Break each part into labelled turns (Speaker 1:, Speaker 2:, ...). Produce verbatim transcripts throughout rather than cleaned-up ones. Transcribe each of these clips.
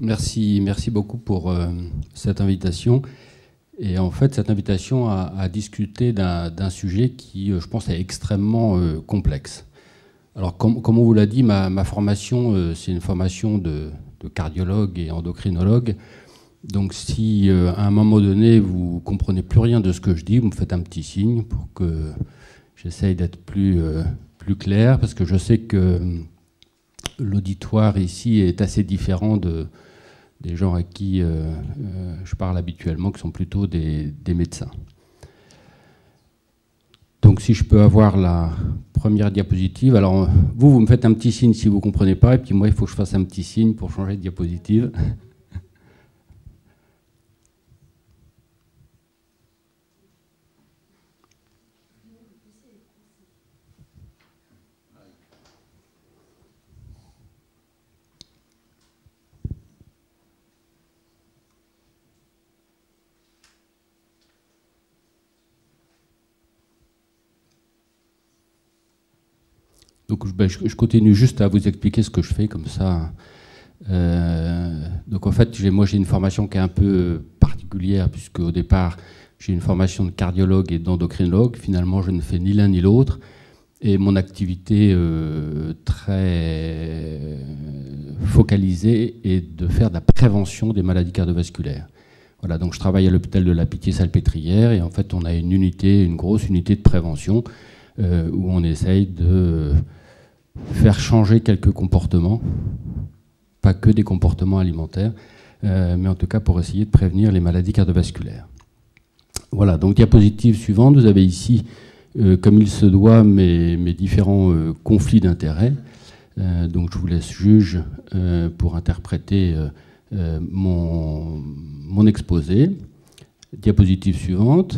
Speaker 1: merci, merci beaucoup pour euh, cette invitation. Et en fait, cette invitation à, à discuter d'un sujet qui, euh, je pense, est extrêmement euh, complexe. Alors, com comme on vous l'a dit, ma, ma formation, euh, c'est une formation de, de cardiologue et endocrinologue. Donc, si euh, à un moment donné, vous comprenez plus rien de ce que je dis, vous me faites un petit signe pour que j'essaye d'être plus, euh, plus clair, parce que je sais que l'auditoire ici est assez différent de, des gens à qui euh, euh, je parle habituellement, qui sont plutôt des, des médecins. Donc si je peux avoir la première diapositive. Alors vous, vous me faites un petit signe si vous ne comprenez pas, et puis moi, il faut que je fasse un petit signe pour changer de diapositive. Donc ben, je, je continue juste à vous expliquer ce que je fais comme ça. Euh, donc en fait, moi j'ai une formation qui est un peu particulière, puisque au départ j'ai une formation de cardiologue et d'endocrinologue. Finalement, je ne fais ni l'un ni l'autre. Et mon activité euh, très focalisée est de faire de la prévention des maladies cardiovasculaires. Voilà, donc je travaille à l'hôpital de la Pitié-Salpêtrière, et en fait on a une unité, une grosse unité de prévention euh, où on essaye de faire changer quelques comportements, pas que des comportements alimentaires, euh, mais en tout cas pour essayer de prévenir les maladies cardiovasculaires. Voilà, donc diapositive suivante, vous avez ici, euh, comme il se doit, mes, mes différents euh, conflits d'intérêts. Euh, donc je vous laisse juge euh, pour interpréter euh, euh, mon, mon exposé. Diapositive suivante.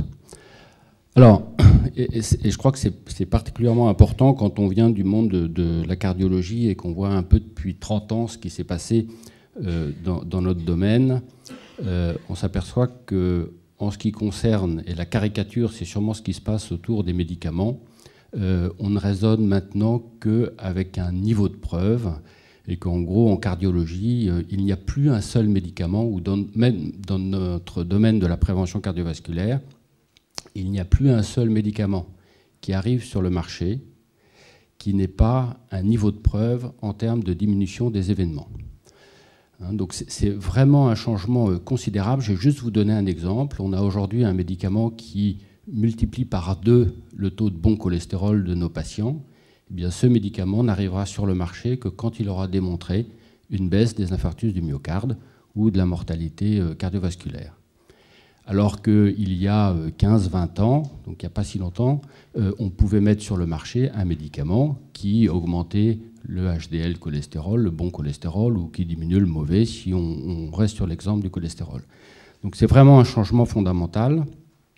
Speaker 1: Alors, et, et je crois que c'est particulièrement important quand on vient du monde de, de la cardiologie et qu'on voit un peu depuis trente ans ce qui s'est passé euh, dans, dans notre domaine. Euh, on s'aperçoit que, en ce qui concerne, et la caricature, c'est sûrement ce qui se passe autour des médicaments, euh, on ne raisonne maintenant qu'avec un niveau de preuve, et qu'en gros, en cardiologie, euh, il n'y a plus un seul médicament, ou dans, même dans notre domaine de la prévention cardiovasculaire, il n'y a plus un seul médicament qui arrive sur le marché qui n'ait pas un niveau de preuve en termes de diminution des événements. Hein, donc c'est vraiment un changement euh, considérable. Je vais juste vous donner un exemple. On a aujourd'hui un médicament qui multiplie par deux le taux de bon cholestérol de nos patients. Eh bien, ce médicament n'arrivera sur le marché que quand il aura démontré une baisse des infarctus du myocarde ou de la mortalité euh, cardiovasculaire. Alors qu'il y a quinze vingt ans, donc il n'y a pas si longtemps, euh, on pouvait mettre sur le marché un médicament qui augmentait le H D L cholestérol, le bon cholestérol, ou qui diminuait le mauvais si on, on reste sur l'exemple du cholestérol. Donc c'est vraiment un changement fondamental.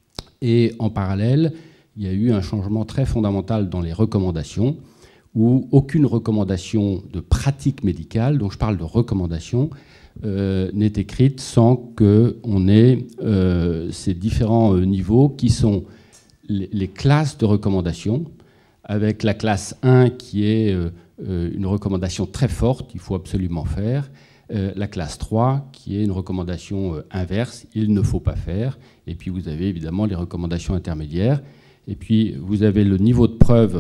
Speaker 1: Et en parallèle, il y a eu un changement très fondamental dans les recommandations, où aucune recommandation de pratique médicale, donc je parle de recommandation, Euh, n'est écrite sans qu'on ait euh, ces différents euh, niveaux qui sont les, les classes de recommandation, avec la classe un qui est euh, une recommandation très forte, il faut absolument faire, euh, la classe trois qui est une recommandation euh, inverse, il ne faut pas faire, et puis vous avez évidemment les recommandations intermédiaires, et puis vous avez le niveau de preuve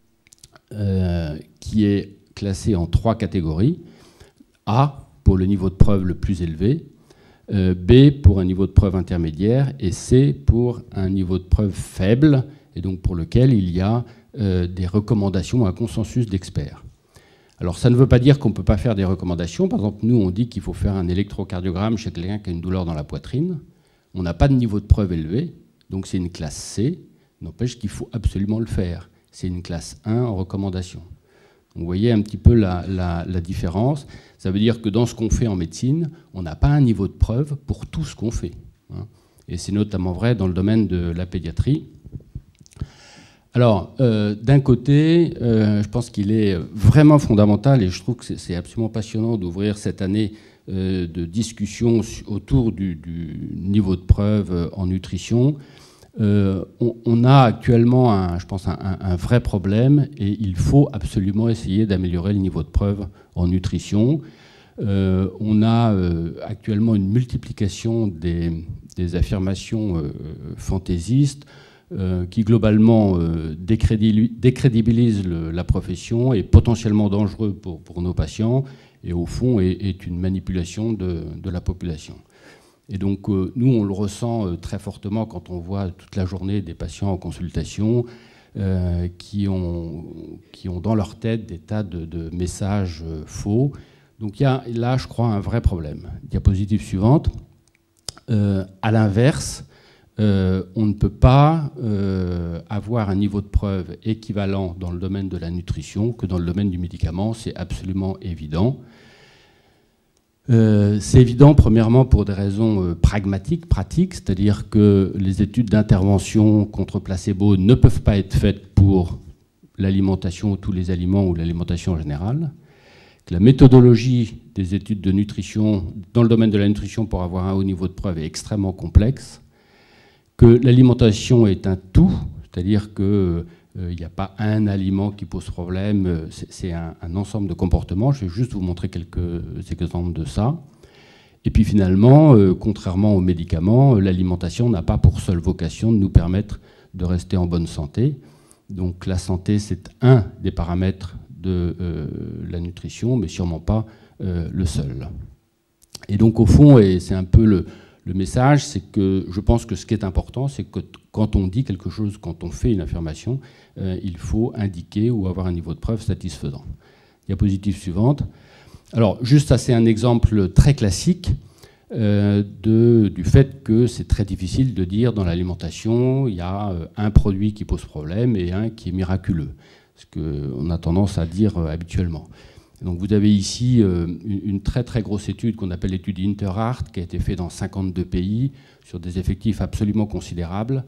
Speaker 1: euh, qui est classé en trois catégories. A, pour le niveau de preuve le plus élevé, euh, B pour un niveau de preuve intermédiaire, et C pour un niveau de preuve faible, et donc pour lequel il y a euh, des recommandations, un consensus d'experts. Alors ça ne veut pas dire qu'on ne peut pas faire des recommandations. Par exemple, nous on dit qu'il faut faire un électrocardiogramme chez quelqu'un qui a une douleur dans la poitrine. On n'a pas de niveau de preuve élevé, donc c'est une classe C, n'empêche qu'il faut absolument le faire. C'est une classe un en recommandation. Vous voyez un petit peu la, la, la différence. Ça veut dire que dans ce qu'on fait en médecine, on n'a pas un niveau de preuve pour tout ce qu'on fait. Hein. Et c'est notamment vrai dans le domaine de la pédiatrie. Alors, euh, d'un côté, euh, je pense qu'il est vraiment fondamental, et je trouve que c'est absolument passionnant d'ouvrir cette année euh, de discussion autour du, du niveau de preuve en nutrition. Euh, on, on a actuellement, un, je pense, un, un vrai problème, et il faut absolument essayer d'améliorer le niveau de preuve en nutrition. euh, on a euh, actuellement une multiplication des, des affirmations euh, fantaisistes euh, qui globalement euh, décrédibilisent le, la profession, est potentiellement dangereux pour, pour nos patients et au fond est, est une manipulation de, de la population. Et donc euh, nous on le ressent euh, très fortement quand on voit toute la journée des patients en consultation euh, qui, ont, qui ont dans leur tête des tas de, de messages euh, faux. Donc il y a là, je crois, un vrai problème. Diapositive suivante. Euh, à l'inverse, euh, on ne peut pas euh, avoir un niveau de preuve équivalent dans le domaine de la nutrition que dans le domaine du médicament. C'est absolument évident. Euh, c'est évident, premièrement, pour des raisons euh, pragmatiques, pratiques, c'est-à-dire que les études d'intervention contre placebo ne peuvent pas être faites pour l'alimentation, tous les aliments ou l'alimentation en général. Que la méthodologie des études de nutrition dans le domaine de la nutrition pour avoir un haut niveau de preuve est extrêmement complexe, que l'alimentation est un tout, c'est-à-dire qu'il n'y euh, a pas un aliment qui pose problème, c'est un, un ensemble de comportements. Je vais juste vous montrer quelques exemples de ça. Et puis finalement, euh, contrairement aux médicaments, l'alimentation n'a pas pour seule vocation de nous permettre de rester en bonne santé. Donc la santé, c'est un des paramètres de euh, la nutrition, mais sûrement pas euh, le seul. Et donc au fond, et c'est un peu le, le message, c'est que je pense que ce qui est important, c'est que quand on dit quelque chose, quand on fait une affirmation, euh, il faut indiquer ou avoir un niveau de preuve satisfaisant. Diapositive suivante. Alors juste ça, c'est un exemple très classique euh, de, du fait que c'est très difficile de dire dans l'alimentation, il y a euh, un produit qui pose problème et un qui est miraculeux. Ce qu'on a tendance à dire euh, habituellement. Donc vous avez ici euh, une, une très très grosse étude qu'on appelle l'étude Interart, qui a été faite dans cinquante-deux pays, sur des effectifs absolument considérables,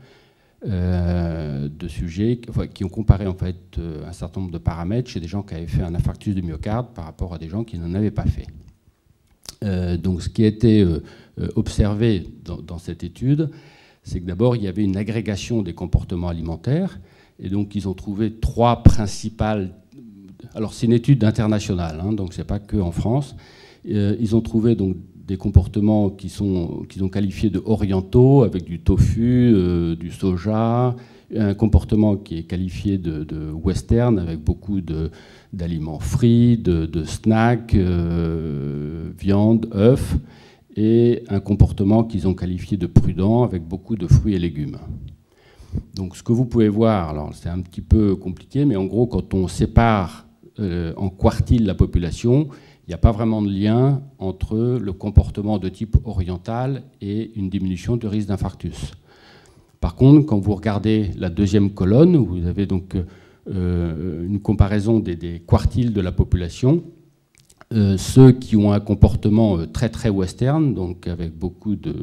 Speaker 1: euh, de sujets enfin, qui ont comparé en fait euh, un certain nombre de paramètres chez des gens qui avaient fait un infarctus du myocarde par rapport à des gens qui n'en avaient pas fait. Euh, donc ce qui a été euh, observé dans, dans cette étude, c'est que d'abord il y avait une agrégation des comportements alimentaires. Et donc, ils ont trouvé trois principales... Alors, c'est une étude internationale, hein, donc ce n'est pas qu'en France. Euh, ils ont trouvé donc, des comportements qui sont, qu'ils ont qualifiés de orientaux, avec du tofu, euh, du soja, un comportement qui est qualifié de, de western, avec beaucoup d'aliments frits, de, de snacks, euh, viande, œufs, et un comportement qu'ils ont qualifié de prudent, avec beaucoup de fruits et légumes. Donc ce que vous pouvez voir, alors c'est un petit peu compliqué, mais en gros, quand on sépare euh, en quartiles la population, il n'y a pas vraiment de lien entre le comportement de type oriental et une diminution du risque d'infarctus. Par contre, quand vous regardez la deuxième colonne, où vous avez donc euh, une comparaison des, des quartiles de la population, euh, ceux qui ont un comportement très très western, donc avec beaucoup de...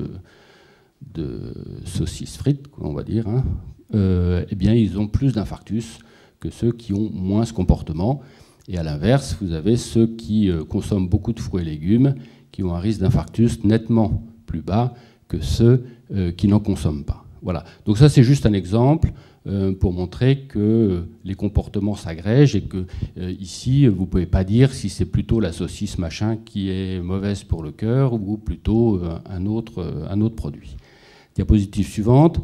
Speaker 1: de saucisses frites, on va dire, hein, euh, eh bien, ils ont plus d'infarctus que ceux qui ont moins ce comportement. Et à l'inverse, vous avez ceux qui euh, consomment beaucoup de fruits et légumes, qui ont un risque d'infarctus nettement plus bas que ceux euh, qui n'en consomment pas. Voilà. Donc ça, c'est juste un exemple euh, pour montrer que les comportements s'agrègent et que euh, ici, vous ne pouvez pas dire si c'est plutôt la saucisse machin qui est mauvaise pour le cœur ou plutôt euh, un, autre, euh, un autre produit. Diapositive suivante.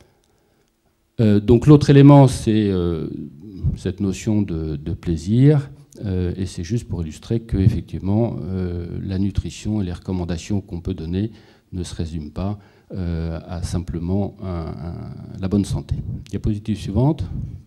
Speaker 1: Euh, donc l'autre élément, c'est euh, cette notion de, de plaisir, euh, et c'est juste pour illustrer que effectivement euh, la nutrition et les recommandations qu'on peut donner ne se résument pas euh, à simplement un, un, la bonne santé. Diapositive suivante.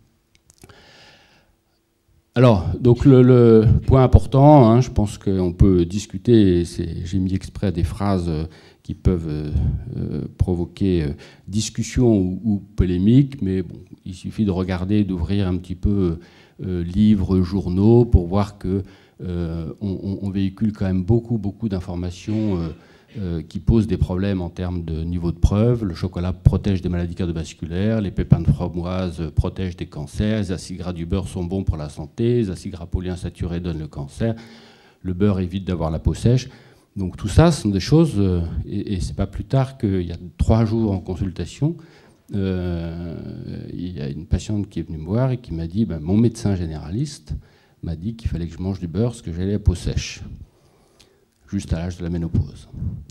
Speaker 1: Alors, donc le, le point important, hein, je pense qu'on peut discuter, j'ai mis exprès des phrases qui peuvent euh, provoquer euh, discussion ou, ou polémique, mais bon, il suffit de regarder, d'ouvrir un petit peu euh, livres, journaux, pour voir que euh, on, on véhicule quand même beaucoup, beaucoup d'informations euh, euh, qui posent des problèmes en termes de niveau de preuve. Le chocolat protège des maladies cardiovasculaires, les pépins de framboise protègent des cancers, les acides gras du beurre sont bons pour la santé, les acides gras polyinsaturés donnent le cancer, le beurre évite d'avoir la peau sèche. Donc tout ça, ce sont des choses, euh, et, et c'est pas plus tard qu'il y a trois jours en consultation, euh, il y a une patiente qui est venue me voir et qui m'a dit ben, « mon médecin généraliste m'a dit qu'il fallait que je mange du beurre parce que j'avais la peau sèche ». juste à l'âge de la ménopause.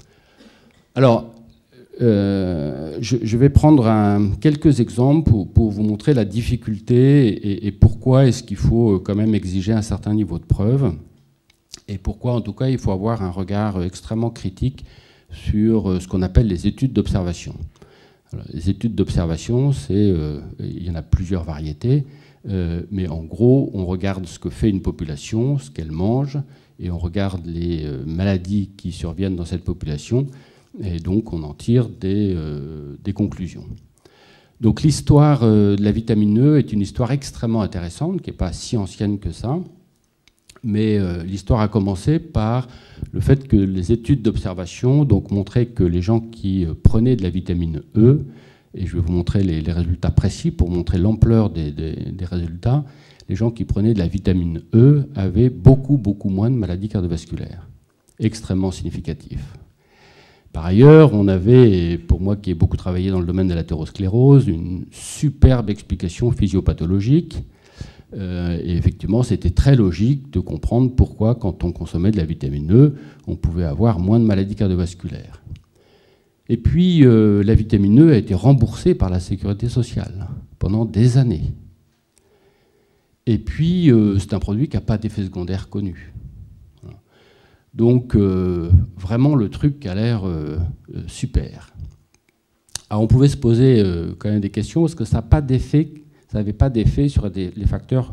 Speaker 1: Alors, euh, je, je vais prendre un, quelques exemples pour, pour vous montrer la difficulté et, et pourquoi est-ce qu'il faut quand même exiger un certain niveau de preuve, et pourquoi, en tout cas, il faut avoir un regard extrêmement critique sur ce qu'on appelle les études d'observation. Les études d'observation, c'est, euh, il y en a plusieurs variétés, euh, mais en gros, on regarde ce que fait une population, ce qu'elle mange, et on regarde les euh, maladies qui surviennent dans cette population, et donc on en tire des, euh, des conclusions. Donc l'histoire euh, de la vitamine E est une histoire extrêmement intéressante, qui n'est pas si ancienne que ça, mais euh, l'histoire a commencé par le fait que les études d'observation donc, montraient que les gens qui euh, prenaient de la vitamine E, et je vais vous montrer les, les résultats précis pour montrer l'ampleur des, des, des résultats, les gens qui prenaient de la vitamine E avaient beaucoup, beaucoup moins de maladies cardiovasculaires, extrêmement significatif. Par ailleurs, on avait, pour moi qui ai beaucoup travaillé dans le domaine de l'athérosclérose, une superbe explication physiopathologique. Euh, et effectivement, c'était très logique de comprendre pourquoi, quand on consommait de la vitamine E, on pouvait avoir moins de maladies cardiovasculaires. Et puis, euh, la vitamine E a été remboursée par la sécurité sociale pendant des années. Et puis, euh, c'est un produit qui n'a pas d'effet secondaire connu. Voilà. Donc, euh, vraiment, le truc a l'air euh, euh, super. Alors, on pouvait se poser euh, quand même des questions, parce que ça n'a pas d'effet... Ça n'avait pas d'effet sur des, les facteurs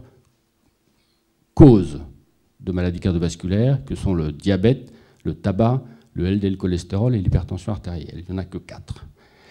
Speaker 1: causes de maladies cardiovasculaires, que sont le diabète, le tabac, le L D L cholestérol et l'hypertension artérielle. Il n'y en a que quatre.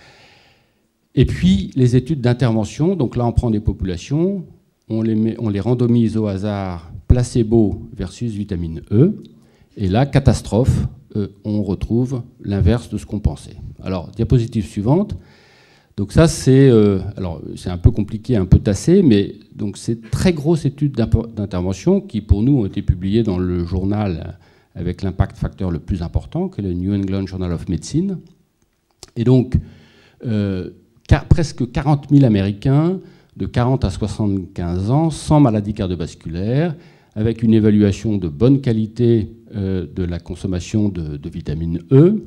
Speaker 1: Et puis, les études d'intervention. Donc là, on prend des populations, on les, met, on les randomise au hasard, placebo versus vitamine E. Et là, catastrophe, euh, on retrouve l'inverse de ce qu'on pensait. Alors, diapositive suivante. Donc ça, c'est euh, alors c'est un peu compliqué, un peu tassé, mais donc c'est très grosse étude d'intervention qui, pour nous, ont été publiées dans le journal avec l'impact facteur le plus important, que est le New England Journal of Medicine. Et donc, euh, car, presque quarante mille Américains de quarante à soixante-quinze ans, sans maladie cardiovasculaire, avec une évaluation de bonne qualité euh, de la consommation de, de vitamine E.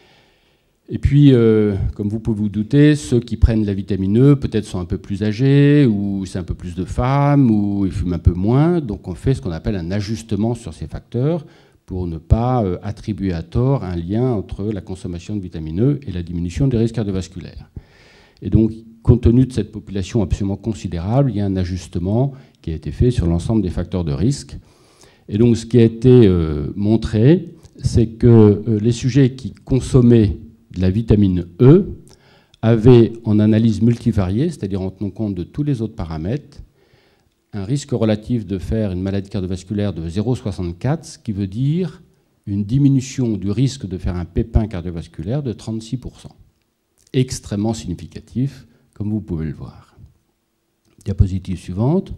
Speaker 1: Et puis, euh, comme vous pouvez vous douter, ceux qui prennent la vitamine E peut-être sont un peu plus âgés, ou c'est un peu plus de femmes, ou ils fument un peu moins. Donc on fait ce qu'on appelle un ajustement sur ces facteurs pour ne pas euh, attribuer à tort un lien entre la consommation de vitamine E et la diminution des risques cardiovasculaires. Et donc, compte tenu de cette population absolument considérable, il y a un ajustement qui a été fait sur l'ensemble des facteurs de risque. Et donc, ce qui a été euh, montré, c'est que euh, les sujets qui consommaient de la vitamine E avait, en analyse multivariée, c'est-à-dire en tenant compte de tous les autres paramètres, un risque relatif de faire une maladie cardiovasculaire de zéro virgule soixante-quatre, ce qui veut dire une diminution du risque de faire un pépin cardiovasculaire de trente-six pour cent. Extrêmement significatif, comme vous pouvez le voir. Diapositive suivante.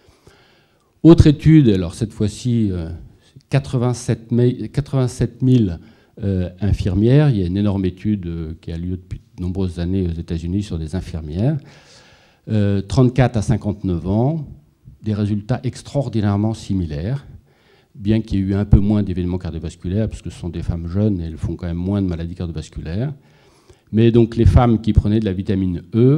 Speaker 1: Autre étude, alors cette fois-ci, euh, quatre-vingt-sept mille Euh, infirmières. Il y a une énorme étude euh, qui a lieu depuis de nombreuses années aux États-Unis sur des infirmières. Euh, trente-quatre à cinquante-neuf ans, des résultats extraordinairement similaires, bien qu'il y ait eu un peu moins d'événements cardiovasculaires, parce que ce sont des femmes jeunes et elles font quand même moins de maladies cardiovasculaires. Mais donc les femmes qui prenaient de la vitamine E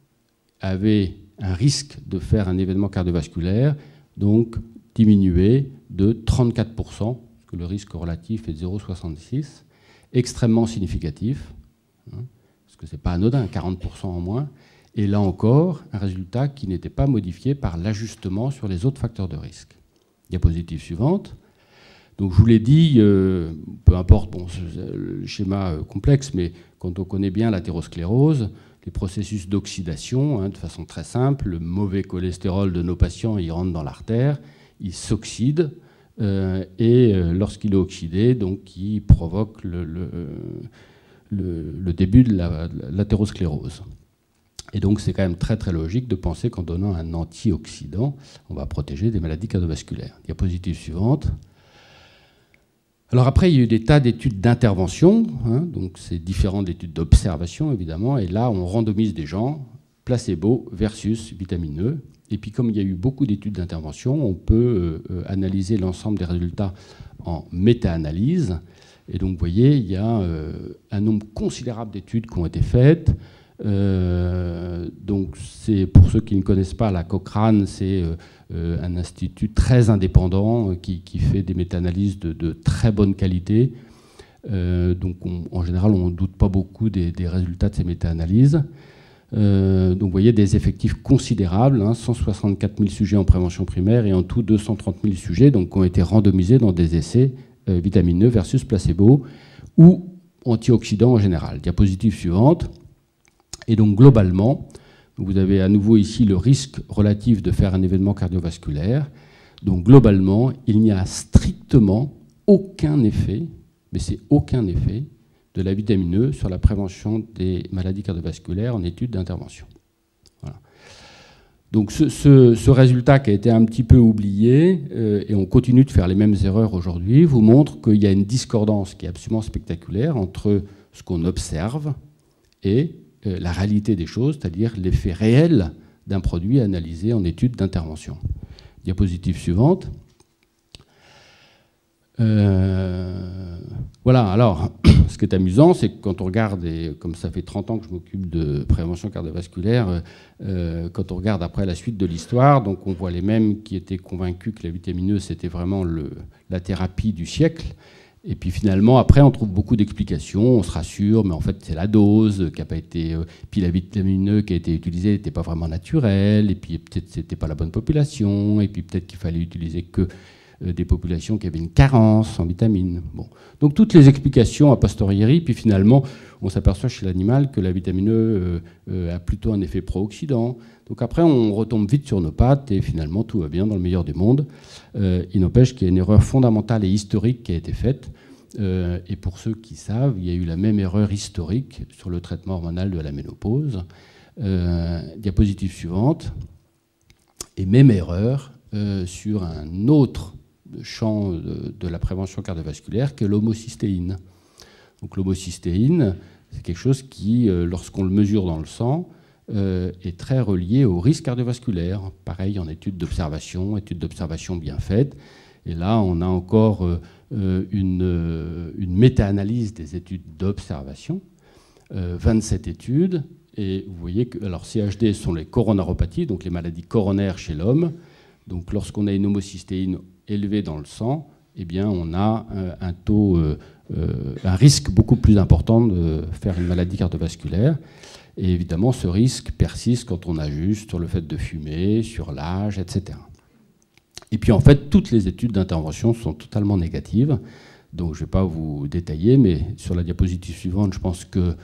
Speaker 1: avaient un risque de faire un événement cardiovasculaire, donc diminué de trente-quatre pour cent. Le risque relatif est de zéro virgule soixante-six, extrêmement significatif, hein, parce que ce n'est pas anodin, quarante pour cent en moins, et là encore, un résultat qui n'était pas modifié par l'ajustement sur les autres facteurs de risque. Diapositive suivante. Donc je vous l'ai dit, euh, peu importe bon, le schéma euh, complexe, mais quand on connaît bien l'athérosclérose, les processus d'oxydation, hein, de façon très simple, le mauvais cholestérol de nos patients, il rentre dans l'artère, il s'oxyde, Euh, et euh, lorsqu'il est oxydé, donc, il provoque le, le, le, le début de la, de l'athérosclérose. Et donc c'est quand même très très logique de penser qu'en donnant un antioxydant, on va protéger des maladies cardiovasculaires. Diapositive suivante. Alors après, il y a eu des tas d'études d'intervention, hein, donc c'est différent d'études d'observation évidemment, et là on randomise des gens, placebo versus vitamine E, Et puis comme il y a eu beaucoup d'études d'intervention, on peut euh, analyser l'ensemble des résultats en méta-analyse. Et donc vous voyez, il y a euh, un nombre considérable d'études qui ont été faites. Euh, donc c'est, pour ceux qui ne connaissent pas, la Cochrane, c'est euh, un institut très indépendant euh, qui, qui fait des méta-analyses de, de très bonne qualité. Euh, donc on, en général, on ne doute pas beaucoup des, des résultats de ces méta-analyses. Euh, donc vous voyez des effectifs considérables, hein, cent soixante-quatre mille sujets en prévention primaire et en tout deux cent trente mille sujets donc, qui ont été randomisés dans des essais euh, vitamineux versus placebo ou antioxydants en général. Diapositive suivante. Et donc globalement, vous avez à nouveau ici le risque relatif de faire un événement cardiovasculaire. Donc globalement, il n'y a strictement aucun effet, mais c'est aucun effet, de la vitamine E sur la prévention des maladies cardiovasculaires en études d'intervention. Voilà. Donc ce, ce, ce résultat qui a été un petit peu oublié, euh, et on continue de faire les mêmes erreurs aujourd'hui, vous montre qu'il y a une discordance qui est absolument spectaculaire entre ce qu'on observe et euh, la réalité des choses, c'est-à-dire l'effet réel d'un produit analysé en études d'intervention. Diapositive suivante. Euh, voilà, alors, ce qui est amusant, c'est que quand on regarde, et comme ça fait trente ans que je m'occupe de prévention cardiovasculaire, euh, quand on regarde après la suite de l'histoire, donc on voit les mêmes qui étaient convaincus que la vitamine E, c'était vraiment le, la thérapie du siècle. Et puis finalement, après, on trouve beaucoup d'explications, on se rassure, mais en fait, c'est la dose qui n'a pas été... Euh, puis la vitamine E qui a été utilisée n'était pas vraiment naturelle, et puis peut-être c'était pas la bonne population, et puis peut-être qu'il fallait utiliser que des populations qui avaient une carence en vitamines. Bon. Donc toutes les explications a posteriori, puis finalement, on s'aperçoit chez l'animal que la vitamine E euh, euh, a plutôt un effet pro-oxydant. Donc après, on retombe vite sur nos pattes et finalement, tout va bien dans le meilleur des mondes. Euh, il n'empêche qu'il y a une erreur fondamentale et historique qui a été faite. Euh, et pour ceux qui savent, il y a eu la même erreur historique sur le traitement hormonal de la ménopause. Euh, diapositive suivante. Et même erreur euh, sur un autre champ de, de la prévention cardiovasculaire que l'homocystéine. Donc l'homocystéine, c'est quelque chose qui, euh, lorsqu'on le mesure dans le sang, euh, est très relié au risque cardiovasculaire. Pareil en études d'observation, études d'observation bien faites. Et là, on a encore euh, une, euh, une méta-analyse des études d'observation, euh, vingt-sept études. Et vous voyez que, alors C H D sont les coronaropathies, donc les maladies coronaires chez l'homme. Donc lorsqu'on a une homocystéine élevée dans le sang, eh bien on a un, un taux, euh, euh, un risque beaucoup plus important de faire une maladie cardiovasculaire. Et évidemment, ce risque persiste quand on ajuste sur le fait de fumer, sur l'âge, et cetera. Et puis en fait, toutes les études d'intervention sont totalement négatives. Donc je ne vais pas vous détailler, mais sur la diapositive suivante, je pense que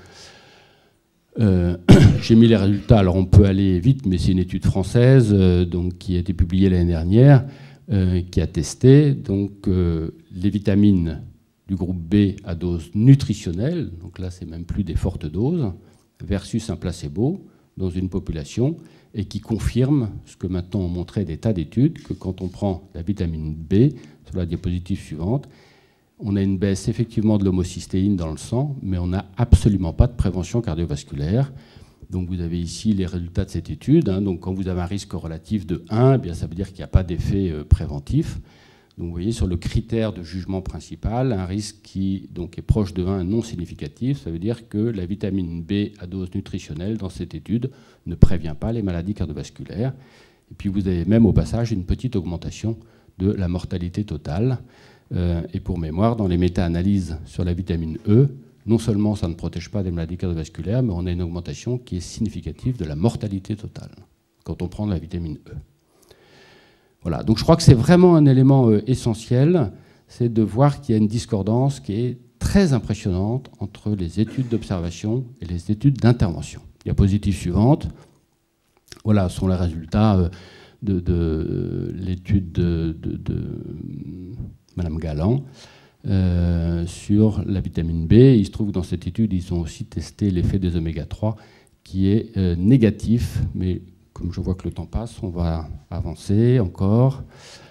Speaker 1: Euh, j'ai mis les résultats, alors on peut aller vite, mais c'est une étude française euh, donc, qui a été publiée l'année dernière, euh, qui a testé donc, euh, les vitamines du groupe B à dose nutritionnelle, donc là c'est même plus des fortes doses, versus un placebo dans une population, et qui confirme ce que maintenant ont montré des tas d'études, que quand on prend la vitamine B, sur la diapositive suivante, on a une baisse effectivement de l'homocystéine dans le sang, mais on n'a absolument pas de prévention cardiovasculaire. Donc vous avez ici les résultats de cette étude. Hein. Donc quand vous avez un risque relatif de un, eh bien, ça veut dire qu'il n'y a pas d'effet euh, préventif. Donc vous voyez sur le critère de jugement principal, un risque qui donc, est proche de un non significatif, ça veut dire que la vitamine B à dose nutritionnelle dans cette étude ne prévient pas les maladies cardiovasculaires. Et puis vous avez même au passage une petite augmentation de la mortalité totale. Euh, et pour mémoire, dans les méta-analyses sur la vitamine E, non seulement ça ne protège pas des maladies cardiovasculaires, mais on a une augmentation qui est significative de la mortalité totale quand on prend de la vitamine E. Voilà, donc je crois que c'est vraiment un élément euh, essentiel, c'est de voir qu'il y a une discordance qui est très impressionnante entre les études d'observation et les études d'intervention. Diapositive suivante. Voilà, ce sont les résultats euh, de, de l'étude de, de, de Madame Galland euh, sur la vitamine B. Il se trouve que dans cette étude, ils ont aussi testé l'effet des oméga trois qui est euh, négatif, mais comme je vois que le temps passe, on va avancer encore.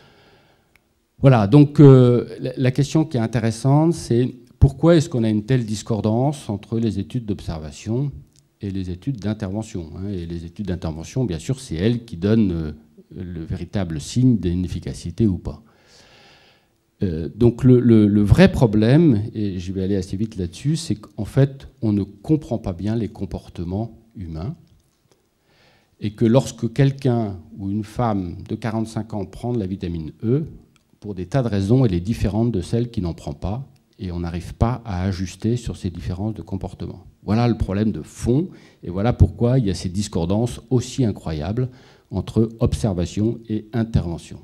Speaker 1: Voilà, donc euh, la question qui est intéressante, c'est pourquoi est-ce qu'on a une telle discordance entre les études d'observation et les études d'intervention, hein. Et les études d'intervention, bien sûr, c'est elles qui donnent le véritable signe d'une efficacité ou pas. Euh, donc le, le, le vrai problème, et je vais aller assez vite là-dessus, c'est qu'en fait, on ne comprend pas bien les comportements humains, et que lorsque quelqu'un ou une femme de quarante-cinq ans prend de la vitamine E, pour des tas de raisons, elle est différente de celle qui n'en prend pas, et on n'arrive pas à ajuster sur ces différences de comportement. Voilà le problème de fond, et voilà pourquoi il y a ces discordances aussi incroyables entre observation et intervention.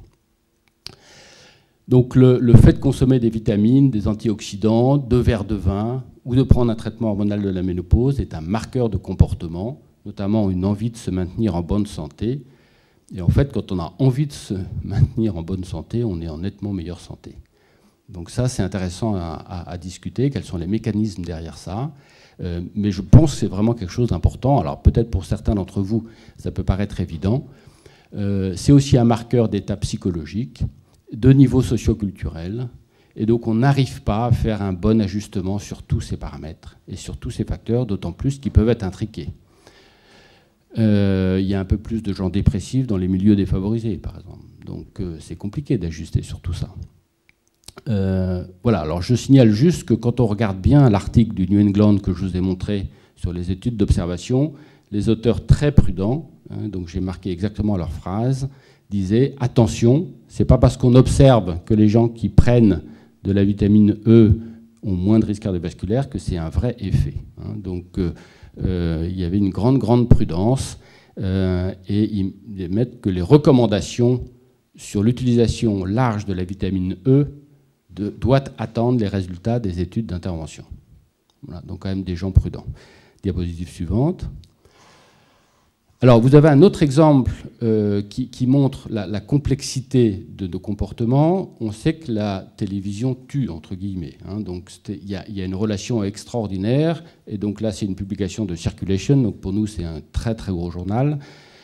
Speaker 1: Donc le, le fait de consommer des vitamines, des antioxydants, deux verres de vin, ou de prendre un traitement hormonal de la ménopause est un marqueur de comportement, notamment une envie de se maintenir en bonne santé. Et en fait, quand on a envie de se maintenir en bonne santé, on est en nettement meilleure santé. Donc ça, c'est intéressant à, à, à discuter, quels sont les mécanismes derrière ça. Euh, mais je pense que c'est vraiment quelque chose d'important. Alors peut-être pour certains d'entre vous, ça peut paraître évident. Euh, c'est aussi un marqueur d'état psychologique, de niveau socio-culturel. Et donc on n'arrive pas à faire un bon ajustement sur tous ces paramètres et sur tous ces facteurs, d'autant plus qu'ils peuvent être intriqués. Euh, il y a un peu plus de gens dépressifs dans les milieux défavorisés, par exemple. Donc euh, c'est compliqué d'ajuster sur tout ça. Euh, voilà, alors je signale juste que quand on regarde bien l'article du New England que je vous ai montré sur les études d'observation, les auteurs très prudents, hein, donc j'ai marqué exactement leur phrase, disaient « Attention, c'est pas parce qu'on observe que les gens qui prennent de la vitamine E ont moins de risques cardiovasculaires que c'est un vrai effet. Hein. » Donc euh, euh, il y avait une grande, grande prudence euh, et ils mettent que les recommandations sur l'utilisation large de la vitamine E de, doivent attendre les résultats des études d'intervention. Voilà, donc quand même des gens prudents. Diapositive suivante. Alors, vous avez un autre exemple euh, qui, qui montre la, la complexité de nos comportements. On sait que la télévision tue, entre guillemets. Hein, donc, il y, y a une relation extraordinaire. Et donc là, c'est une publication de Circulation. Donc, pour nous, c'est un très, très gros journal.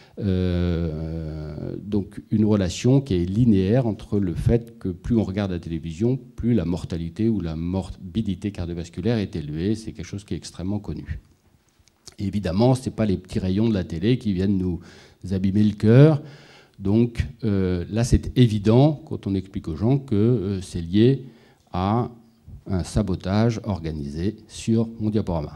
Speaker 1: Euh, donc, une relation qui est linéaire entre le fait que plus on regarde la télévision, plus la mortalité ou la morbidité cardiovasculaire est élevée. C'est quelque chose qui est extrêmement connu. Et évidemment, ce n'est pas les petits rayons de la télé qui viennent nous abîmer le cœur. Donc euh, là, c'est évident, quand on explique aux gens, que euh, c'est lié à un sabotage organisé sur mon diaporama.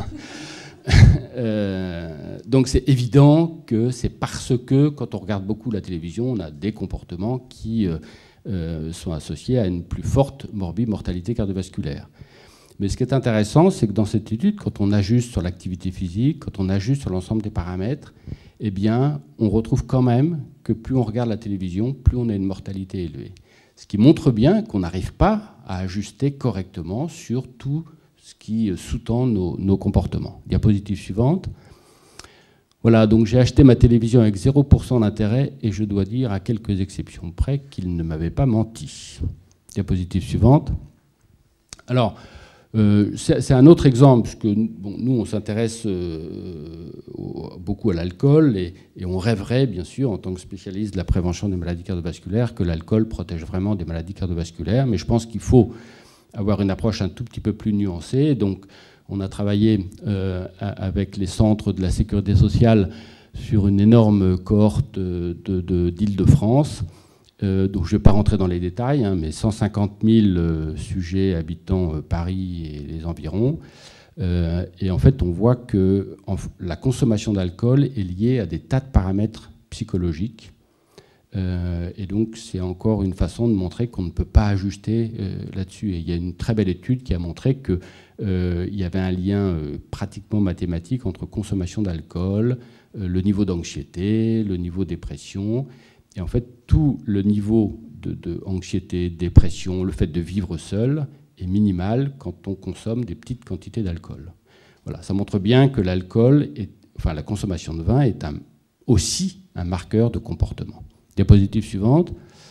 Speaker 1: euh, donc c'est évident que c'est parce que, quand on regarde beaucoup la télévision, on a des comportements qui euh, euh, sont associés à une plus forte morbi-mortalité cardiovasculaire. Mais ce qui est intéressant, c'est que dans cette étude, quand on ajuste sur l'activité physique, quand on ajuste sur l'ensemble des paramètres, eh bien, on retrouve quand même que plus on regarde la télévision, plus on a une mortalité élevée. Ce qui montre bien qu'on n'arrive pas à ajuster correctement sur tout ce qui sous-tend nos, nos comportements. Diapositive suivante. Voilà, donc j'ai acheté ma télévision avec zéro pour cent d'intérêt et je dois dire, à quelques exceptions près, qu'il ne m'avait pas menti. Diapositive suivante. Alors, Euh, c'est un autre exemple, puisque bon, nous, on s'intéresse euh, beaucoup à l'alcool et, et on rêverait, bien sûr, en tant que spécialiste de la prévention des maladies cardiovasculaires, que l'alcool protège vraiment des maladies cardiovasculaires. Mais je pense qu'il faut avoir une approche un tout petit peu plus nuancée. Donc, on a travaillé euh, avec les centres de la sécurité sociale sur une énorme cohorte d'Île-de-France. Euh, donc je ne vais pas rentrer dans les détails, hein, mais cent cinquante mille euh, sujets habitant euh, Paris et les environs. Euh, et en fait, on voit que en, la consommation d'alcool est liée à des tas de paramètres psychologiques. Euh, et donc, c'est encore une façon de montrer qu'on ne peut pas ajuster euh, là-dessus. Et il y a une très belle étude qui a montré qu'il euh, y avait un lien euh, pratiquement mathématique entre consommation d'alcool, euh, le niveau d'anxiété, le niveau de dépression. Et en fait, tout le niveau de, de anxiété, dépression, le fait de vivre seul est minimal quand on consomme des petites quantités d'alcool. Voilà, ça montre bien que l'alcool, enfin la consommation de vin est un, aussi un marqueur de comportement. Diapositive suivante.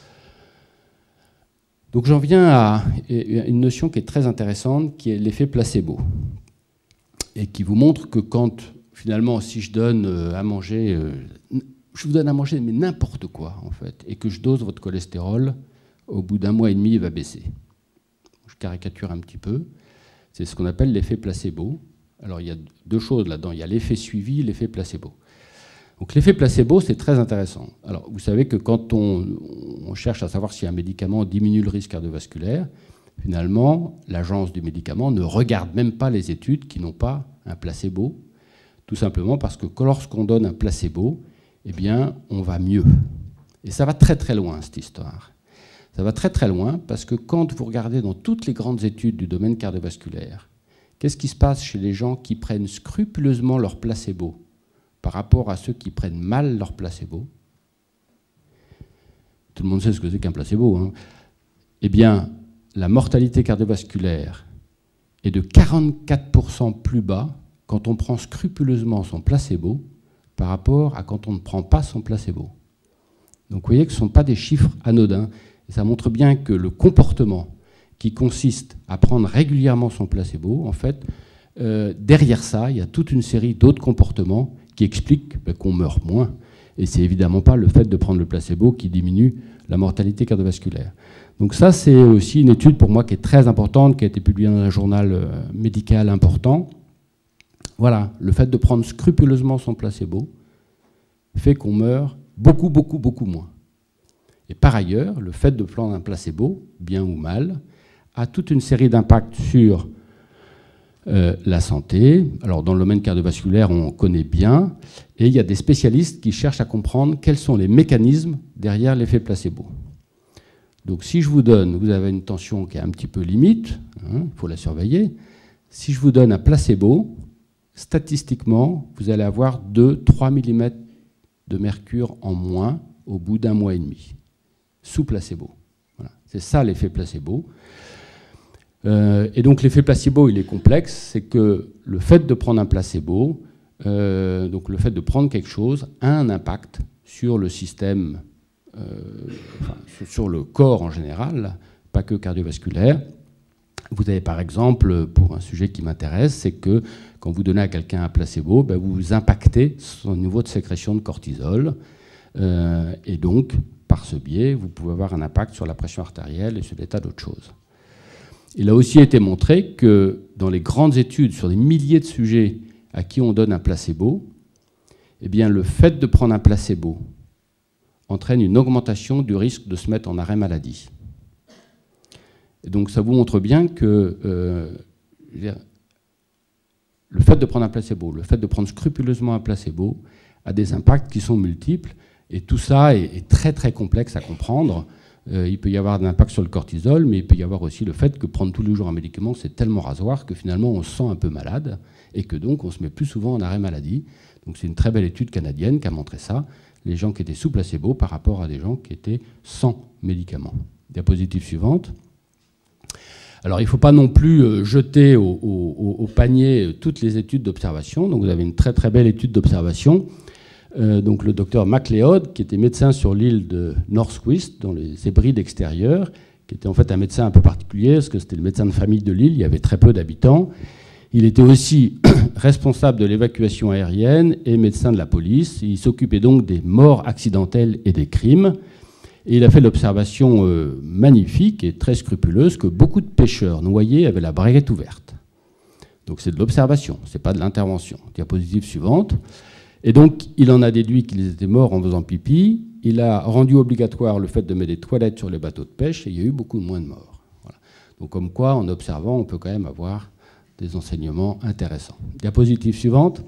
Speaker 1: Donc j'en viens à une notion qui est très intéressante, qui est l'effet placebo, et qui vous montre que quand finalement, si je donne à manger je vous donne à manger mais n'importe quoi, en fait, et que je dose votre cholestérol, au bout d'un mois et demi, il va baisser. Je caricature un petit peu. C'est ce qu'on appelle l'effet placebo. Alors, il y a deux choses là-dedans. Il y a l'effet suivi et l'effet placebo. Donc l'effet placebo, c'est très intéressant. Alors, vous savez que quand on, on cherche à savoir si un médicament diminue le risque cardiovasculaire, finalement, l'agence du médicament ne regarde même pas les études qui n'ont pas un placebo, tout simplement parce que lorsqu'on donne un placebo, eh bien, on va mieux. Et ça va très très loin, cette histoire. Ça va très très loin parce que quand vous regardez dans toutes les grandes études du domaine cardiovasculaire, qu'est-ce qui se passe chez les gens qui prennent scrupuleusement leur placebo par rapport à ceux qui prennent mal leur placebo? Tout le monde sait ce que c'est qu'un placebo, hein. Eh bien, la mortalité cardiovasculaire est de quarante-quatre pour cent plus bas quand on prend scrupuleusement son placebo par rapport à quand on ne prend pas son placebo. Donc vous voyez que ce ne sont pas des chiffres anodins. Et ça montre bien que le comportement qui consiste à prendre régulièrement son placebo, en fait, euh, derrière ça, il y a toute une série d'autres comportements qui expliquent ben, qu'on meurt moins. Et c'est évidemment pas le fait de prendre le placebo qui diminue la mortalité cardiovasculaire. Donc ça, c'est aussi une étude pour moi qui est très importante, qui a été publiée dans un journal euh, médical important. Voilà, le fait de prendre scrupuleusement son placebo fait qu'on meurt beaucoup, beaucoup, beaucoup moins. Et par ailleurs, le fait de prendre un placebo, bien ou mal, a toute une série d'impacts sur euh, la santé. Alors dans le domaine cardiovasculaire, on connaît bien, et il y a des spécialistes qui cherchent à comprendre quels sont les mécanismes derrière l'effet placebo. Donc si je vous donne, vous avez une tension qui est un petit peu limite, hein, il faut la surveiller. Si je vous donne un placebo, statistiquement, vous allez avoir deux à trois millimètres de mercure en moins au bout d'un mois et demi, sous placebo. Voilà. C'est ça l'effet placebo. Euh, et donc l'effet placebo, il est complexe, c'est que le fait de prendre un placebo, euh, donc le fait de prendre quelque chose, a un impact sur le système, euh, enfin, sur le corps en général, pas que cardiovasculaire. Vous avez par exemple, pour un sujet qui m'intéresse, c'est que quand vous donnez à quelqu'un un placebo, ben vous impactez son niveau de sécrétion de cortisol, euh, et donc, par ce biais, vous pouvez avoir un impact sur la pression artérielle et sur des tas d'autres choses. Il a aussi été montré que dans les grandes études sur des milliers de sujets à qui on donne un placebo, eh bien, le fait de prendre un placebo entraîne une augmentation du risque de se mettre en arrêt maladie. Et donc ça vous montre bien que euh, le fait de prendre un placebo, le fait de prendre scrupuleusement un placebo a des impacts qui sont multiples, et tout ça est, est très très complexe à comprendre. Euh, il peut y avoir un impact sur le cortisol, mais il peut y avoir aussi le fait que prendre tous les jours un médicament, c'est tellement rasoir que finalement on se sent un peu malade, et que donc on se met plus souvent en arrêt maladie. Donc c'est une très belle étude canadienne qui a montré ça, les gens qui étaient sous placebo par rapport à des gens qui étaient sans médicaments. Diapositive suivante. Alors, il ne faut pas non plus jeter au, au, au panier toutes les études d'observation. Donc, vous avez une très très belle étude d'observation. Euh, donc, le docteur MacLeod, qui était médecin sur l'île de Northwest, dans les Hébrides extérieures, qui était en fait un médecin un peu particulier, parce que c'était le médecin de famille de l'île, il y avait très peu d'habitants. Il était aussi responsable de l'évacuation aérienne et médecin de la police. Il s'occupait donc des morts accidentelles et des crimes. Et il a fait l'observation euh, magnifique et très scrupuleuse que beaucoup de pêcheurs noyés avaient la braguette ouverte. Donc c'est de l'observation, ce n'est pas de l'intervention. Diapositive suivante. Et donc il en a déduit qu'ils étaient morts en faisant pipi. Il a rendu obligatoire le fait de mettre des toilettes sur les bateaux de pêche et il y a eu beaucoup moins de morts. Voilà. Donc comme quoi, en observant, on peut quand même avoir des enseignements intéressants. Diapositive suivante.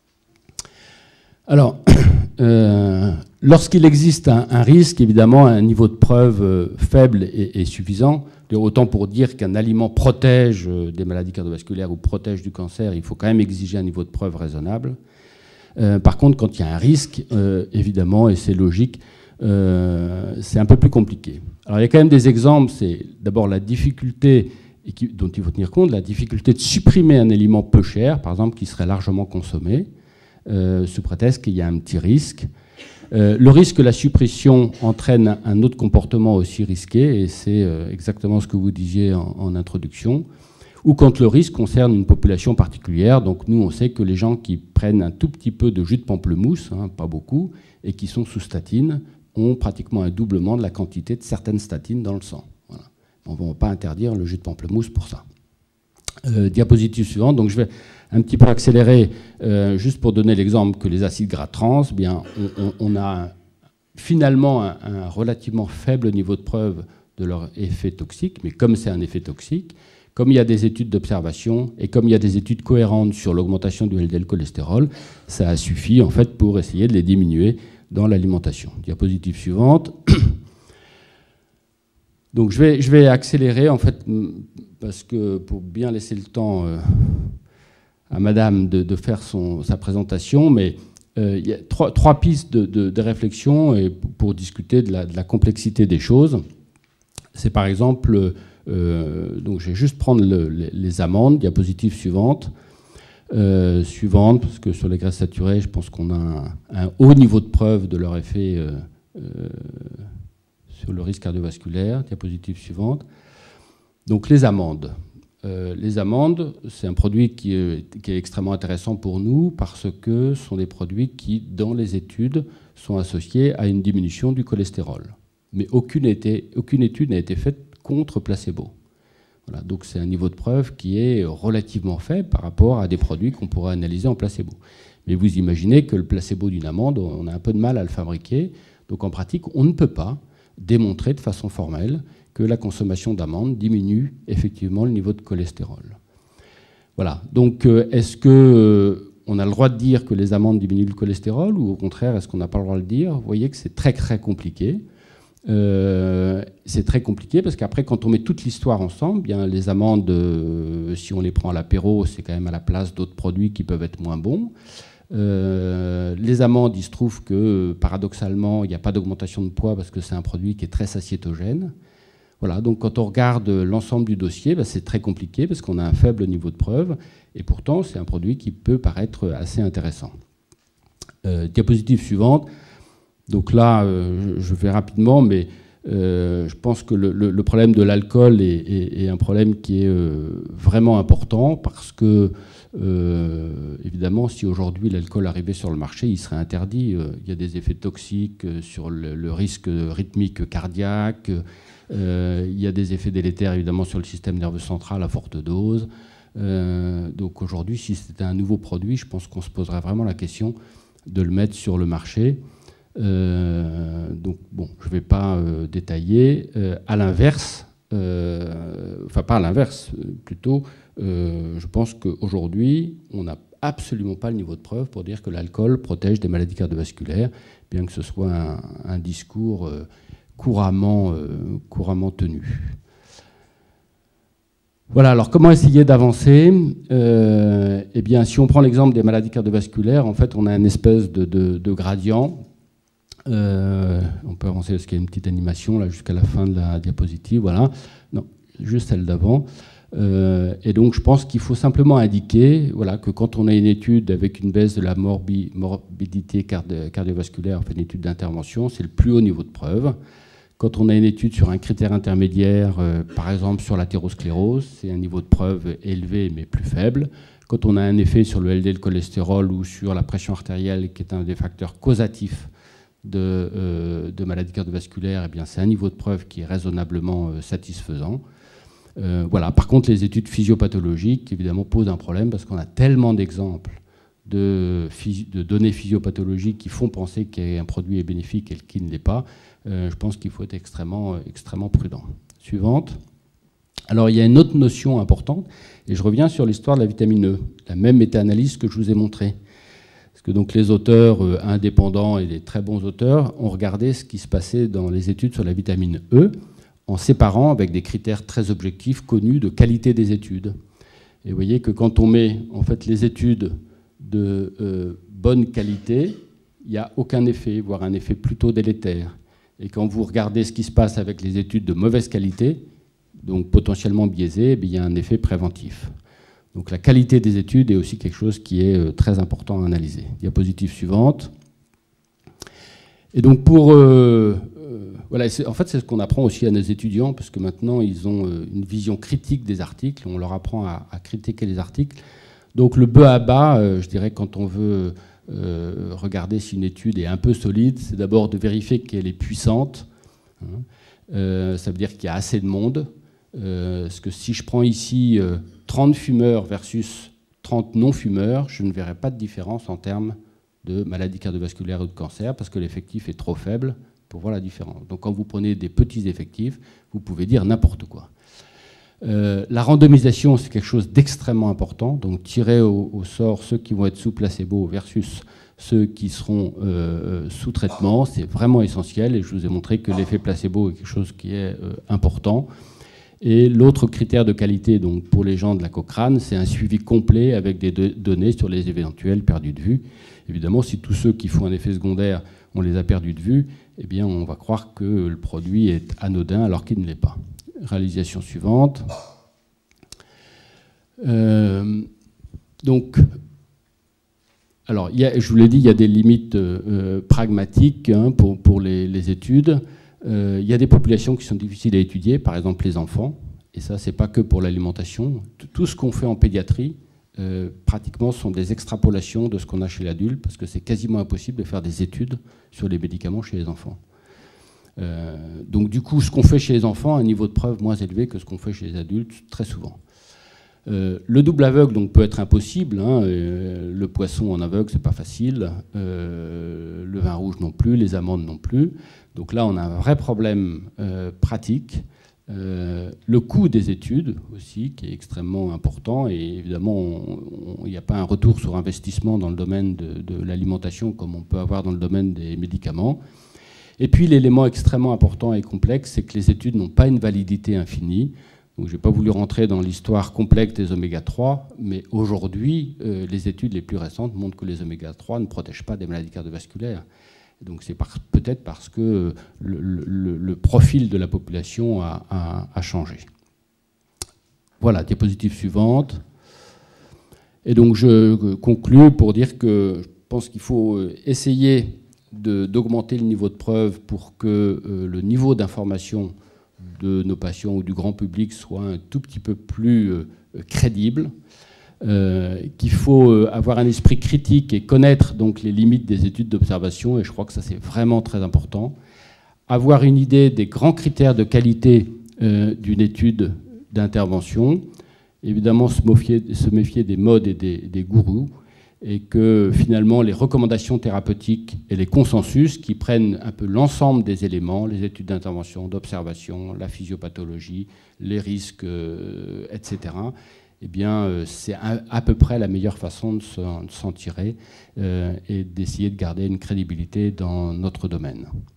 Speaker 1: Alors, euh, lorsqu'il existe un, un risque, évidemment, un niveau de preuve euh, faible et, et suffisant, autant pour dire qu'un aliment protège euh, des maladies cardiovasculaires ou protège du cancer, il faut quand même exiger un niveau de preuve raisonnable. Euh, par contre, quand il y a un risque, euh, évidemment, et c'est logique, euh, c'est un peu plus compliqué. Alors, il y a quand même des exemples. C'est d'abord la difficulté et qui, dont il faut tenir compte, la difficulté de supprimer un aliment peu cher, par exemple, qui serait largement consommé, Euh, sous prétexte qu'il y a un petit risque. Euh, le risque que la suppression entraîne un autre comportement aussi risqué, et c'est euh, exactement ce que vous disiez en, en introduction, ou quand le risque concerne une population particulière. Donc nous, on sait que les gens qui prennent un tout petit peu de jus de pamplemousse, hein, pas beaucoup, et qui sont sous statine, ont pratiquement un doublement de la quantité de certaines statines dans le sang. Voilà. On ne va pas interdire le jus de pamplemousse pour ça. Euh, diapositive suivante. Donc je vais un petit peu accélérer, euh, juste pour donner l'exemple que les acides gras trans, eh bien, on, on, on a un, finalement un, un relativement faible niveau de preuve de leur effet toxique, mais comme c'est un effet toxique, comme il y a des études d'observation et comme il y a des études cohérentes sur l'augmentation du L D L cholestérol, ça a suffi en fait pour essayer de les diminuer dans l'alimentation. Diapositive suivante. Donc je vais, je vais accélérer en fait, parce que pour bien laisser le temps euh, à Madame de, de faire son, sa présentation, mais euh, il y a trois, trois pistes de, de, de réflexion et pour, pour discuter de la, de la complexité des choses. C'est par exemple, euh, donc je vais juste prendre le, les, les amandes, diapositive suivante, euh, suivante, parce que sur les graisses saturées, je pense qu'on a un, un haut niveau de preuve de leur effet euh, euh, sur le risque cardiovasculaire. Diapositive suivante. Donc les amandes. Euh, les amandes, c'est un produit qui est, qui est extrêmement intéressant pour nous parce que ce sont des produits qui, dans les études, sont associés à une diminution du cholestérol. Mais aucune, été, aucune étude n'a été faite contre placebo. Voilà, donc c'est un niveau de preuve qui est relativement faible par rapport à des produits qu'on pourrait analyser en placebo. Mais vous imaginez que le placebo d'une amande, on a un peu de mal à le fabriquer. Donc en pratique, on ne peut pas démontrer de façon formelle que la consommation d'amandes diminue effectivement le niveau de cholestérol. Voilà. Donc, euh, est-ce que euh, on a le droit de dire que les amandes diminuent le cholestérol ou au contraire, est-ce qu'on n'a pas le droit de le dire? Vous voyez que c'est très très compliqué. Euh, c'est très compliqué parce qu'après, quand on met toute l'histoire ensemble, bien les amandes, euh, si on les prend à l'apéro, c'est quand même à la place d'autres produits qui peuvent être moins bons. Euh, les amandes, il se trouve que paradoxalement, il n'y a pas d'augmentation de poids parce que c'est un produit qui est très satiétogène. Voilà, donc quand on regarde l'ensemble du dossier, ben c'est très compliqué parce qu'on a un faible niveau de preuve et pourtant c'est un produit qui peut paraître assez intéressant. Euh, diapositive suivante. Donc là, euh, je vais rapidement, mais euh, je pense que le, le, le problème de l'alcool est, est, est un problème qui est euh, vraiment important parce que Euh, évidemment, si aujourd'hui l'alcool arrivait sur le marché, il serait interdit. Euh, il y a des effets toxiques euh, sur le, le risque rythmique cardiaque. Euh, il y a des effets délétères évidemment sur le système nerveux central à forte dose. Euh, donc aujourd'hui, si c'était un nouveau produit, je pense qu'on se poserait vraiment la question de le mettre sur le marché. Euh, donc bon, je ne vais pas euh, détailler. Euh, à l'inverse, euh, enfin pas à l'inverse, plutôt. Euh, je pense qu'aujourd'hui, on n'a absolument pas le niveau de preuve pour dire que l'alcool protège des maladies cardiovasculaires, bien que ce soit un, un discours euh, couramment, euh, couramment tenu. Voilà, alors comment essayer d'avancer? euh, Eh bien, si on prend l'exemple des maladies cardiovasculaires, en fait, on a une espèce de, de, de gradient. Euh, on peut avancer parce qu'il y a une petite animation là jusqu'à la fin de la diapositive. Voilà, non, juste celle d'avant. Euh, et donc, je pense qu'il faut simplement indiquer voilà, que quand on a une étude avec une baisse de la morbi morbidité cardi cardiovasculaire, enfin une étude d'intervention, c'est le plus haut niveau de preuve. Quand on a une étude sur un critère intermédiaire, euh, par exemple sur l'athérosclérose, c'est un niveau de preuve élevé mais plus faible. Quand on a un effet sur le L D L cholestérol ou sur la pression artérielle, qui est un des facteurs causatifs de, euh, de maladies cardiovasculaires, eh bien c'est un niveau de preuve qui est raisonnablement euh, satisfaisant. Euh, voilà. Par contre, les études physiopathologiques, évidemment, posent un problème parce qu'on a tellement d'exemples de, de données physiopathologiques qui font penser qu'un produit est bénéfique et qu'il ne l'est pas. Euh, je pense qu'il faut être extrêmement, extrêmement prudent. Suivante. Alors, il y a une autre notion importante, et je reviens sur l'histoire de la vitamine E, la même méta-analyse que je vous ai montrée. Parce que donc, les auteurs euh, indépendants et les très bons auteurs ont regardé ce qui se passait dans les études sur la vitamine E, en séparant avec des critères très objectifs connus de qualité des études. Et vous voyez que quand on met en fait les études de euh, bonne qualité, il n'y a aucun effet, voire un effet plutôt délétère. Et quand vous regardez ce qui se passe avec les études de mauvaise qualité, donc potentiellement biaisées, eh bien, il y a un effet préventif. Donc la qualité des études est aussi quelque chose qui est euh, très important à analyser. Diapositive suivante. Et donc pour... Euh, Voilà, en fait, c'est ce qu'on apprend aussi à nos étudiants, parce que maintenant, ils ont une vision critique des articles. On leur apprend à, à critiquer les articles. Donc, le bas à bas, euh, je dirais, quand on veut euh, regarder si une étude est un peu solide, c'est d'abord de vérifier qu'elle est puissante. Hein. Euh, ça veut dire qu'il y a assez de monde. Euh, parce que si je prends ici euh, trente fumeurs versus trente non-fumeurs, je ne verrai pas de différence en termes de maladie cardiovasculaire ou de cancer, parce que l'effectif est trop faible pour voir la différence. Donc quand vous prenez des petits effectifs, vous pouvez dire n'importe quoi. Euh, la randomisation, c'est quelque chose d'extrêmement important. Donc tirer au, au sort ceux qui vont être sous placebo versus ceux qui seront euh, sous traitement, c'est vraiment essentiel. Et je vous ai montré que l'effet placebo est quelque chose qui est euh, important. Et l'autre critère de qualité, donc pour les gens de la Cochrane, c'est un suivi complet avec des données sur les éventuels perdus de vue. Évidemment, si tous ceux qui font un effet secondaire, on les a perdus de vue, eh bien, on va croire que le produit est anodin alors qu'il ne l'est pas. Réalisation suivante. Euh, donc, alors, il y a, je vous l'ai dit, il y a des limites euh, pragmatiques hein, pour, pour les, les études. Euh, il y a des populations qui sont difficiles à étudier, par exemple les enfants, et ça, c'est pas que pour l'alimentation. Tout ce qu'on fait en pédiatrie, euh, pratiquement, sont des extrapolations de ce qu'on a chez l'adulte, parce que c'est quasiment impossible de faire des études sur les médicaments chez les enfants. Euh, donc du coup, ce qu'on fait chez les enfants a un niveau de preuve moins élevé que ce qu'on fait chez les adultes, très souvent. Euh, le double aveugle donc, peut être impossible. Hein, euh, le poisson en aveugle, c'est pas facile. Euh, le vin rouge non plus, les amandes non plus. Donc là, on a un vrai problème euh, pratique. Euh, le coût des études aussi, qui est extrêmement important. Et évidemment, il n'y a pas un retour sur investissement dans le domaine de, de l'alimentation comme on peut avoir dans le domaine des médicaments. Et puis l'élément extrêmement important et complexe, c'est que les études n'ont pas une validité infinie. Donc, je n'ai pas voulu rentrer dans l'histoire complexe des oméga trois, mais aujourd'hui, euh, les études les plus récentes montrent que les oméga trois ne protègent pas des maladies cardiovasculaires. Donc c'est par, peut-être parce que le, le, le profil de la population a, a, a changé. Voilà, diapositive suivante. Et donc je conclue pour dire que je pense qu'il faut essayer d'augmenter le niveau de preuve pour que euh, le niveau d'information de nos patients ou du grand public soit un tout petit peu plus euh, crédible, euh, qu'il faut euh, avoir un esprit critique et connaître donc les limites des études d'observation, et je crois que ça c'est vraiment très important. Avoir une idée des grands critères de qualité euh, d'une étude d'intervention, évidemment se méfier, se méfier des modes et des, des gourous, et que finalement les recommandations thérapeutiques et les consensus qui prennent un peu l'ensemble des éléments, les études d'intervention, d'observation, la physiopathologie, les risques, euh, et cetera, eh bien euh, c'est à peu près la meilleure façon de s'en tirer euh, et d'essayer de garder une crédibilité dans notre domaine.